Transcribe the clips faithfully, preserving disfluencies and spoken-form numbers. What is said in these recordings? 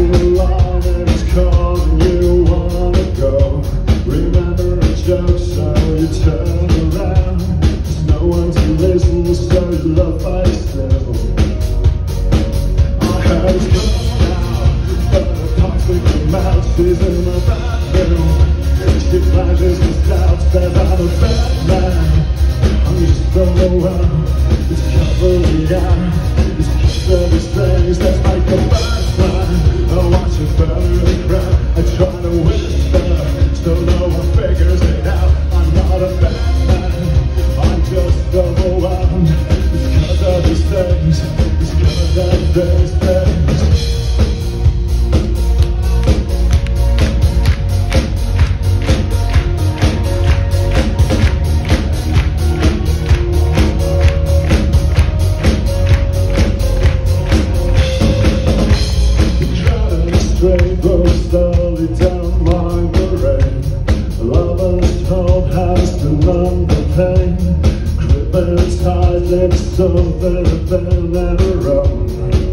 the line and it's calling you wanna go. Remember a joke, so you turn around. There's no one to listen, so you love by still. I heard it's gone now, but the toxic mouth, she's in my bathroom. She flashes his doubts that I'm a bad man. I'm just overwhelmed, it's covering me out. It's just all these things that make the first line. I watch it burn the crowd, I try to whisper, still no one figures it out. I'm not a bad man, I'm just overwhelmed. It's cause of these things, it's cause of these things. Straight goes slowly down my parade. Lover's home has to numb the pain. Gripping tight lips so very thin and a road.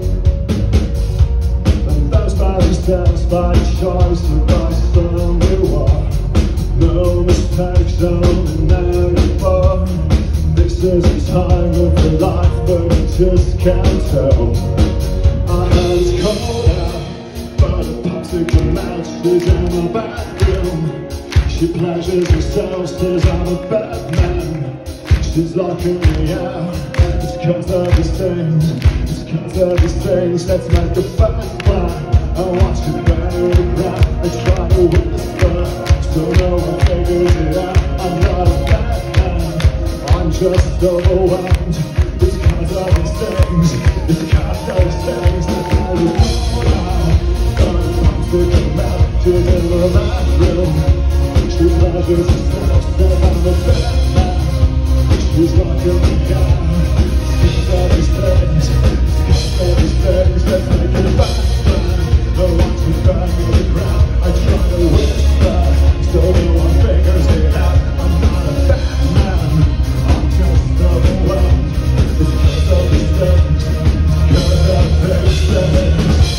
And those bodies dance by choice or by some reward. No mistakes, only ninety-four. This is the time of your life, but you just can't tell. Our hands cold out, but a popsicle mouth, she's in my bathroom. She pleasures herself, says I'm a bad man. She's locking me out, it's cause of these things. It's cause of these things, let's make a fast plan. I watch you burn the ground, I try to whisper, still no one figures it out. I'm not a bad man, I'm just overwhelmed. It's cause of these things, it's cause of these things, let's make a fast plan. She's in the bathroom. She pleasures herself, says I'm a bad man. She's locking me out. It's all these things, it's all these things, let's make it fast plan. I want to burn to the ground, I try to whisper, so no one figures it out. I'm not a bad man, I'm just overwhelmed. It's cause of these things, cause of these things.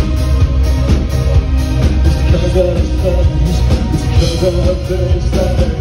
Cause of the things, it's cause of the things that